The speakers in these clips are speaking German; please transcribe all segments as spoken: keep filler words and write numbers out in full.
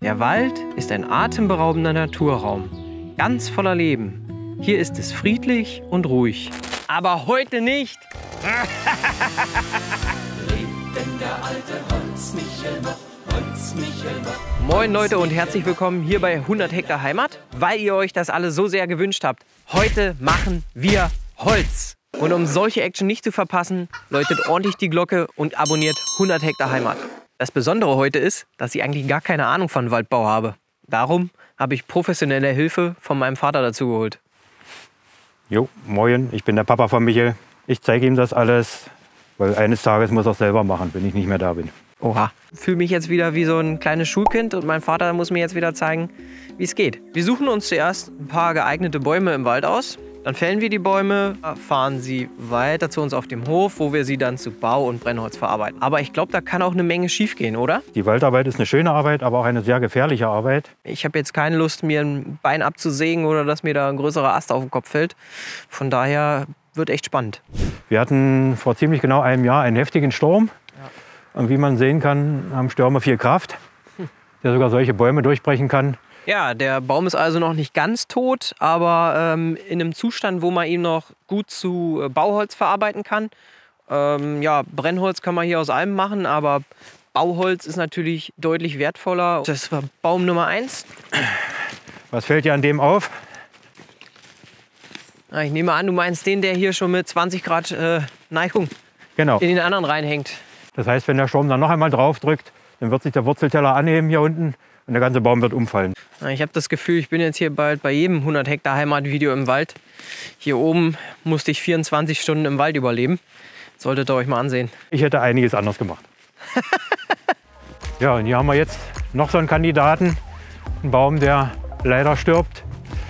Der Wald ist ein atemberaubender Naturraum, ganz voller Leben. Hier ist es friedlich und ruhig. Aber heute nicht! Lebt denn der alte Holzmichel noch, Holzmichel noch? Moin Leute und herzlich willkommen hier bei hundert Hektar Heimat, weil ihr euch das alle so sehr gewünscht habt. Heute machen wir Holz. Und um solche Action nicht zu verpassen, läutet ordentlich die Glocke und abonniert hundert Hektar Heimat. Das Besondere heute ist, dass ich eigentlich gar keine Ahnung von Waldbau habe. Darum habe ich professionelle Hilfe von meinem Vater dazu geholt. Jo, moin, ich bin der Papa von Michel. Ich zeige ihm das alles, weil eines Tages muss er es selber machen, wenn ich nicht mehr da bin. Oha. Ich fühle mich jetzt wieder wie so ein kleines Schulkind und mein Vater muss mir jetzt wieder zeigen, wie es geht. Wir suchen uns zuerst ein paar geeignete Bäume im Wald aus. Dann fällen wir die Bäume, fahren sie weiter zu uns auf dem Hof, wo wir sie dann zu Bau- und Brennholz verarbeiten. Aber ich glaube, da kann auch eine Menge schief gehen, oder? Die Waldarbeit ist eine schöne Arbeit, aber auch eine sehr gefährliche Arbeit. Ich habe jetzt keine Lust, mir ein Bein abzusägen oder dass mir da ein größerer Ast auf den Kopf fällt. Von daher wird echt spannend. Wir hatten vor ziemlich genau einem Jahr einen heftigen Sturm. Ja. Und wie man sehen kann, haben Stürme viel Kraft, der sogar solche Bäume durchbrechen kann. Ja, der Baum ist also noch nicht ganz tot, aber ähm, in einem Zustand, wo man ihn noch gut zu äh, Bauholz verarbeiten kann. Ähm, ja, Brennholz kann man hier aus allem machen, aber Bauholz ist natürlich deutlich wertvoller. Das war Baum Nummer eins. Was fällt dir an dem auf? Ja, ich nehme an, du meinst den, der hier schon mit zwanzig Grad äh, Neigung Genau. in den anderen reinhängt. Das heißt, wenn der Sturm dann noch einmal drauf drückt, dann wird sich der Wurzelteller anheben hier unten und der ganze Baum wird umfallen. Ich habe das Gefühl, ich bin jetzt hier bald bei jedem hundert Hektar Heimat-Video im Wald. Hier oben musste ich vierundzwanzig Stunden im Wald überleben. Solltet ihr euch mal ansehen. Ich hätte einiges anders gemacht. Ja, und hier haben wir jetzt noch so einen Kandidaten. Ein Baum, der leider stirbt.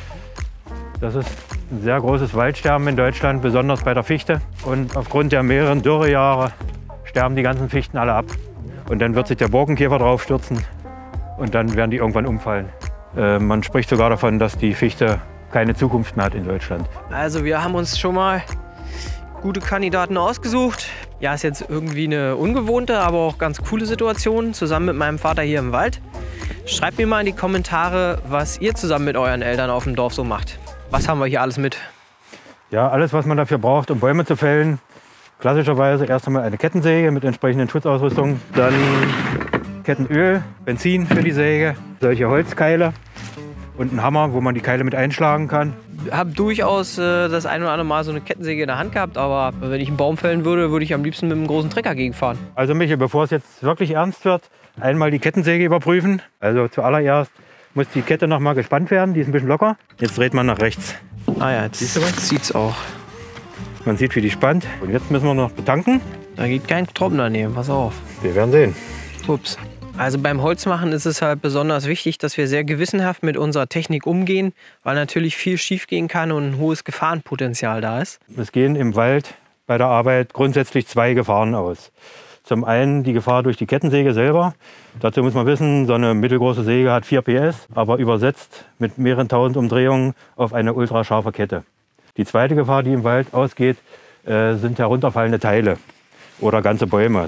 Das ist ein sehr großes Waldsterben in Deutschland, besonders bei der Fichte. Und aufgrund der mehreren Dürrejahre sterben die ganzen Fichten alle ab. Und dann wird sich der Borkenkäfer draufstürzen. Und dann werden die irgendwann umfallen. Äh, man spricht sogar davon, dass die Fichte keine Zukunft mehr hat in Deutschland. Also wir haben uns schon mal gute Kandidaten ausgesucht. Ja, ist jetzt irgendwie eine ungewohnte, aber auch ganz coole Situation, zusammen mit meinem Vater hier im Wald. Schreibt mir mal in die Kommentare, was ihr zusammen mit euren Eltern auf dem Dorf so macht. Was haben wir hier alles mit? Ja, alles, was man dafür braucht, um Bäume zu fällen. Klassischerweise erst einmal eine Kettensäge mit entsprechenden Schutzausrüstung. Dann Kettenöl, Benzin für die Säge, solche Holzkeile und ein Hammer, wo man die Keile mit einschlagen kann. Ich habe durchaus äh, das ein oder andere Mal so eine Kettensäge in der Hand gehabt, aber wenn ich einen Baum fällen würde, würde ich am liebsten mit einem großen Trecker gegenfahren. Also Michael, bevor es jetzt wirklich ernst wird, einmal die Kettensäge überprüfen. Also zuallererst muss die Kette noch mal gespannt werden, die ist ein bisschen locker. Jetzt dreht man nach rechts. Ah ja, jetzt Siehst du was? Sieht's auch. Man sieht, wie die spannt. Und jetzt müssen wir noch betanken. Da geht kein Tropfen daneben, pass auf. Wir werden sehen. Ups. Also beim Holzmachen ist es halt besonders wichtig, dass wir sehr gewissenhaft mit unserer Technik umgehen, weil natürlich viel schief gehen kann und ein hohes Gefahrenpotenzial da ist. Es gehen im Wald bei der Arbeit grundsätzlich zwei Gefahren aus. Zum einen die Gefahr durch die Kettensäge selber. Dazu muss man wissen, so eine mittelgroße Säge hat vier P S, aber übersetzt mit mehreren tausend Umdrehungen auf eine ultrascharfe Kette. Die zweite Gefahr, die im Wald ausgeht, äh, sind herunterfallende Teile oder ganze Bäume.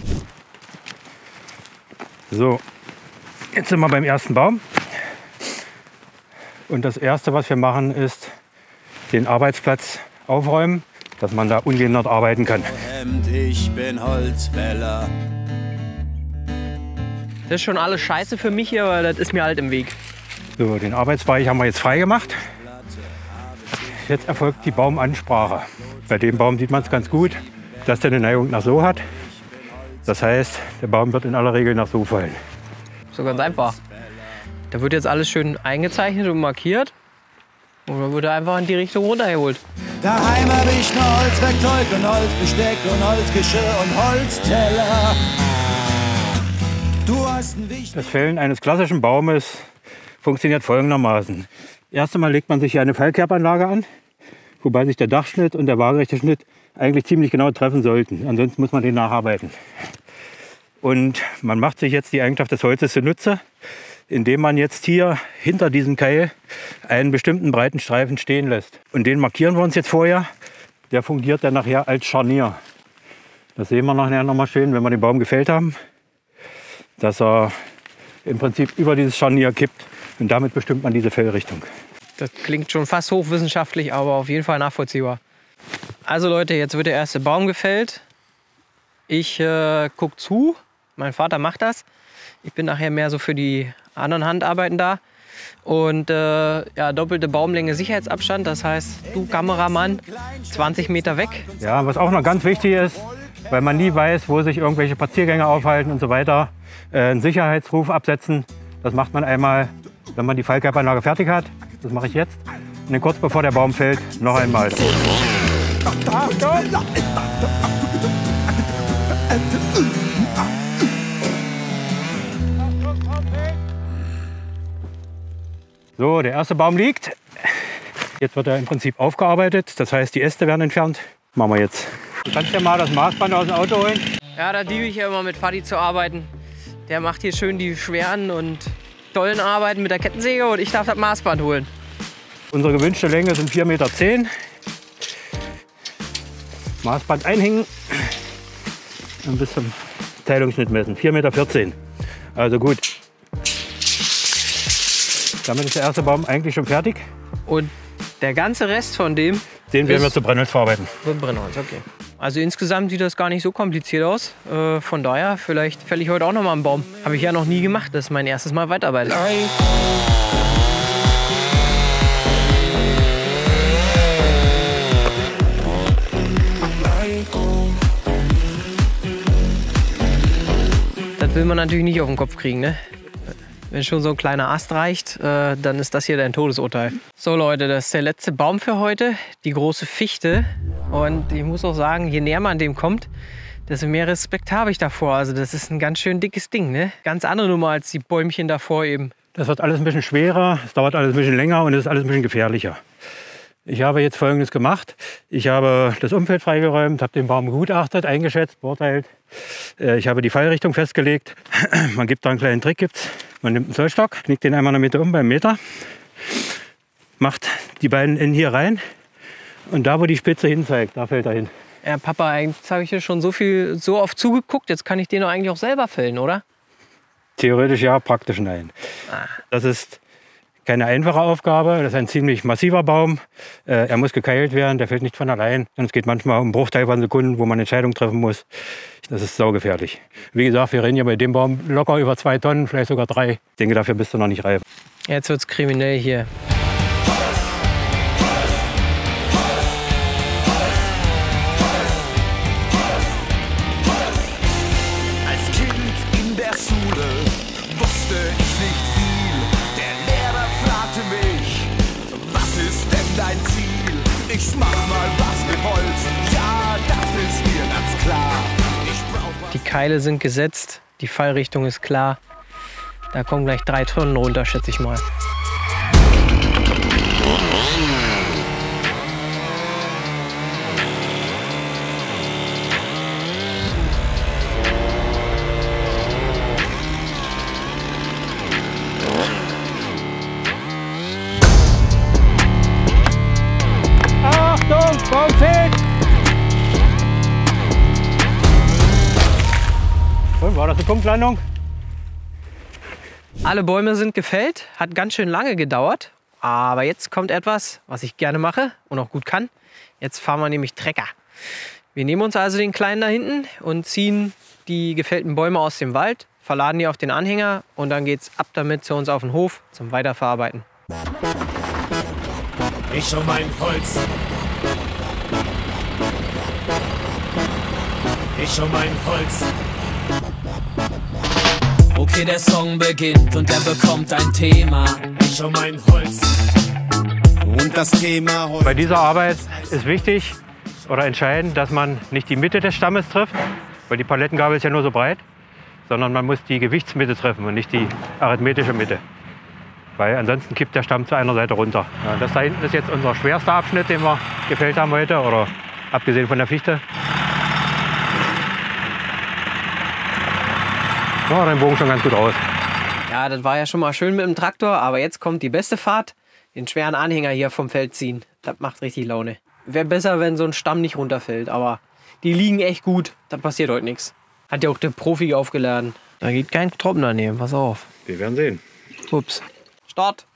So, jetzt sind wir beim ersten Baum. Und das Erste, was wir machen, ist den Arbeitsplatz aufräumen, dass man da ungehindert arbeiten kann. Ich bin Holzfäller. Das ist schon alles scheiße für mich hier, weil das ist mir halt im Weg. So, den Arbeitsbereich haben wir jetzt frei gemacht. Jetzt erfolgt die Baumansprache. Bei dem Baum sieht man es ganz gut, dass der eine Neigung nach so hat. Das heißt, der Baum wird in aller Regel nach so fallen. So ganz einfach. Da wird jetzt alles schön eingezeichnet und markiert. Und dann wird er einfach in die Richtung runtergeholt. Daheim hab ich nur Holzwerkzeug und Holzbesteck und Holzgeschirr und Holzteller. Du hast ein wichtiges... Das Fällen eines klassischen Baumes funktioniert folgendermaßen. Erst einmal legt man sich hier eine Fallkerbanlage an, wobei sich der Dachschnitt und der waagerechte Schnitt eigentlich ziemlich genau treffen sollten. Ansonsten muss man den nacharbeiten. Und man macht sich jetzt die Eigenschaft des Holzes zunutze, indem man jetzt hier hinter diesem Keil einen bestimmten breiten Streifen stehen lässt. Und den markieren wir uns jetzt vorher. Der fungiert dann nachher als Scharnier. Das sehen wir nachher noch mal schön, wenn wir den Baum gefällt haben, dass er im Prinzip über dieses Scharnier kippt. Und damit bestimmt man diese Fellrichtung. Das klingt schon fast hochwissenschaftlich, aber auf jeden Fall nachvollziehbar. Also Leute, jetzt wird der erste Baum gefällt. Ich äh, gucke zu. Mein Vater macht das. Ich bin nachher mehr so für die anderen Handarbeiten da. Und äh, ja, doppelte Baumlänge Sicherheitsabstand. Das heißt, du Kameramann, zwanzig Meter weg. Ja, was auch noch ganz wichtig ist, weil man nie weiß, wo sich irgendwelche Spaziergänger aufhalten und so weiter, äh, einen Sicherheitsruf absetzen. Das macht man einmal, wenn man die Fallkörperanlage fertig hat. Das mache ich jetzt. Und dann kurz bevor der Baum fällt, noch einmal. So, der erste Baum liegt. Jetzt wird er im Prinzip aufgearbeitet. Das heißt, die Äste werden entfernt. Machen wir jetzt. Du kannst ja mal das Maßband aus dem Auto holen. Ja, da liebe ich ja immer mit Fadi zu arbeiten. Der macht hier schön die schweren und tollen Arbeiten mit der Kettensäge und ich darf das Maßband holen. Unsere gewünschte Länge sind vier Meter zehn. Maßband einhängen und bis zum Teilungsschnitt messen. vier Meter vierzehn. Also gut. Damit ist der erste Baum eigentlich schon fertig. Und der ganze Rest von dem... Den werden wir zu Brennholz verarbeiten. Mit Brennholz, okay. Also insgesamt sieht das gar nicht so kompliziert aus. Äh, von daher, vielleicht fälle ich heute auch noch mal einen Baum. Habe ich ja noch nie gemacht. Das ist mein erstes Mal Weitarbeit. Das will man natürlich nicht auf den Kopf kriegen, ne? Wenn schon so ein kleiner Ast reicht, äh, dann ist das hier dein Todesurteil. So Leute, das ist der letzte Baum für heute, die große Fichte. Und ich muss auch sagen, je näher man dem kommt, desto mehr Respekt habe ich davor. Also das ist ein ganz schön dickes Ding, ne? Ganz andere Nummer als die Bäumchen davor eben. Das wird alles ein bisschen schwerer, es dauert alles ein bisschen länger und es ist alles ein bisschen gefährlicher. Ich habe jetzt Folgendes gemacht. Ich habe das Umfeld freigeräumt, habe den Baum begutachtet, eingeschätzt, beurteilt. Ich habe die Fallrichtung festgelegt. Man gibt da einen kleinen Trick. Gibt's. Man nimmt einen Zollstock, knickt den einmal in der Mitte um beim Meter, macht die beiden Enden hier rein und da, wo die Spitze hin zeigt, da fällt er hin. Ja, Papa, eigentlich habe ich hier schon so viel, so oft zugeguckt. Jetzt kann ich den doch eigentlich auch selber fällen, oder? Theoretisch ja, praktisch nein. Ah. Das ist keine einfache Aufgabe. Das ist ein ziemlich massiver Baum. Äh, er muss gekeilt werden, der fällt nicht von allein. Und es geht manchmal um einen Bruchteil von Sekunden, wo man Entscheidungen treffen muss. Das ist saugefährlich. Wie gesagt, wir reden ja bei dem Baum locker über zwei Tonnen, vielleicht sogar drei. Ich denke, dafür bist du noch nicht reif. Jetzt wird's kriminell hier. Als Kind in der Schule wusste ich nicht viel. Der Lehrer fragte mich, was ist denn dein Ziel? Ich mach mal was mit Holz, ja, das ist mir ganz klar. Die Keile sind gesetzt, die Fallrichtung ist klar. Da kommen gleich drei Tonnen runter, schätze ich mal. Achtung, Baum fällt! Und war das eine Punktlandung? Alle Bäume sind gefällt, hat ganz schön lange gedauert. Aber jetzt kommt etwas, was ich gerne mache und auch gut kann. Jetzt fahren wir nämlich Trecker. Wir nehmen uns also den Kleinen da hinten und ziehen die gefällten Bäume aus dem Wald, verladen die auf den Anhänger und dann geht's ab damit zu uns auf den Hof zum Weiterverarbeiten. Ich und mein Holz. Ich und mein Holz. Okay, der Song beginnt und er bekommt ein Thema. Ich und mein Holz. Und das Thema Holz. Bei dieser Arbeit ist wichtig oder entscheidend, dass man nicht die Mitte des Stammes trifft, weil die Palettengabel ist ja nur so breit, sondern man muss die Gewichtsmitte treffen und nicht die arithmetische Mitte. Weil ansonsten kippt der Stamm zu einer Seite runter. Ja, das da hinten ist jetzt unser schwerster Abschnitt, den wir gefällt haben heute, oder abgesehen von der Fichte. Ja, dein Bogen schon ganz gut aus. Ja, das war ja schon mal schön mit dem Traktor, aber jetzt kommt die beste Fahrt. Den schweren Anhänger hier vom Feld ziehen. Das macht richtig Laune. Wäre besser, wenn so ein Stamm nicht runterfällt, aber die liegen echt gut. Da passiert heute nichts. Hat ja auch der Profi aufgeladen. Da geht kein Tropfen daneben, pass auf. Wir werden sehen. Ups. Start.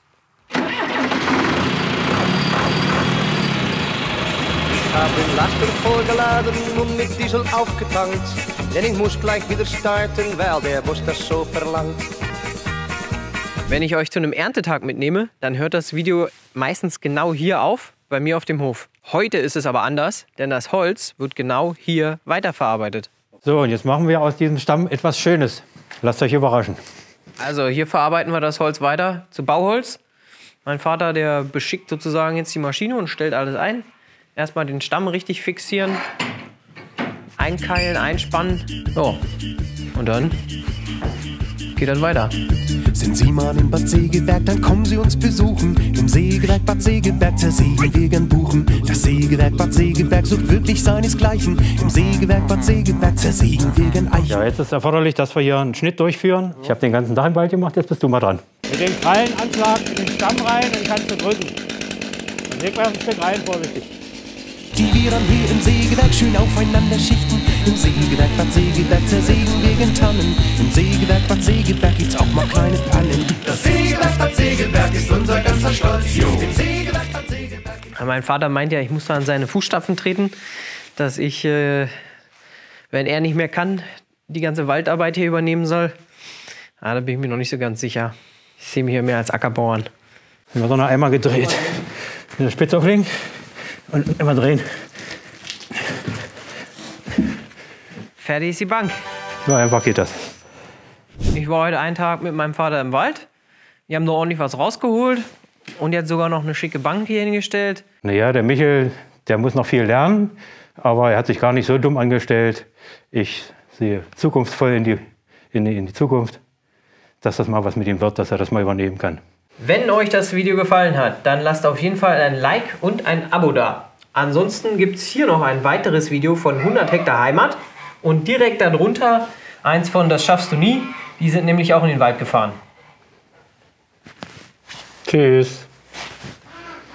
Ich habe den Laster vollgeladen und mit Diesel aufgetankt. Denn ich muss gleich wieder starten, weil der Boss das so verlangt. Wenn ich euch zu einem Erntetag mitnehme, dann hört das Video meistens genau hier auf, bei mir auf dem Hof. Heute ist es aber anders, denn das Holz wird genau hier weiterverarbeitet. So, und jetzt machen wir aus diesem Stamm etwas Schönes. Lasst euch überraschen. Also hier verarbeiten wir das Holz weiter zu Bauholz. Mein Vater, der beschickt sozusagen jetzt die Maschine und stellt alles ein. Erstmal den Stamm richtig fixieren, einkeilen, einspannen. So, und dann geht das weiter. Sind Sie mal in Bad Segeberg, dann kommen Sie uns besuchen. Im Sägewerk Bad Segeberg zersägen wir gern Buchen. Das Sägewerk Bad Segeberg sucht wirklich seinesgleichen. Im Sägewerk Bad Segeberg zersägen wir gern Eichen. Ja, jetzt ist erforderlich, dass wir hier einen Schnitt durchführen. Ich habe den ganzen Tag im Wald gemacht, jetzt bist du mal dran. Mit dem Krallenanschlag in den Stamm rein, dann kannst du drücken. Dann leg mal ein Stück rein, vorsichtig. Die wir dann hier im Sägewerk schön aufeinander schichten. Im Sägewerk Bad Segeberg zersägen wir gern Tannen. Im Sägewerk Bad Segeberg gibt's auch mal kleine Pannen. Das Sägewerk Bad Segeberg ist unser ganzer Stolz. Jo. Im Sägewerk Bad Segeberg. Mein Vater meint ja, ich muss da an seine Fußstapfen treten, dass ich, äh, wenn er nicht mehr kann, die ganze Waldarbeit hier übernehmen soll. Ah, da bin ich mir noch nicht so ganz sicher. Ich sehe mich hier mehr als Ackerbauern. Dann wird noch einmal gedreht. In der Spitze auflegen und immer drehen. Fertig ist die Bank. So einfach geht das. Ich war heute einen Tag mit meinem Vater im Wald. Wir haben noch ordentlich was rausgeholt und jetzt sogar noch eine schicke Bank hier hingestellt. Naja, der Michel, der muss noch viel lernen, aber er hat sich gar nicht so dumm angestellt. Ich sehe zukunftsvoll in die, in die, in die Zukunft, dass das mal was mit ihm wird, dass er das mal übernehmen kann. Wenn euch das Video gefallen hat, dann lasst auf jeden Fall ein Like und ein Abo da. Ansonsten gibt es hier noch ein weiteres Video von hundert Hektar Heimat und direkt darunter eins von Das schaffst du nie. Die sind nämlich auch in den Wald gefahren. Tschüss.